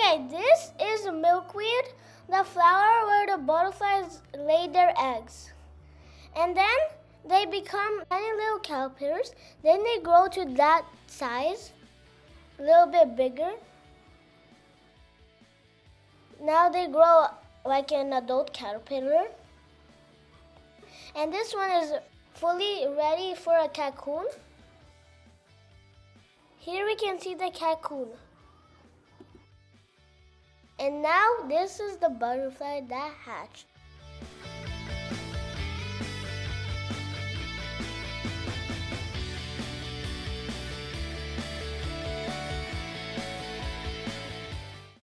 Okay, this is milkweed, the flower where the butterflies lay their eggs. And then they become tiny little caterpillars. Then they grow to that size, a little bit bigger. Now they grow like an adult caterpillar. And this one is fully ready for a cocoon. Here we can see the cocoon. And now this is the butterfly that hatched.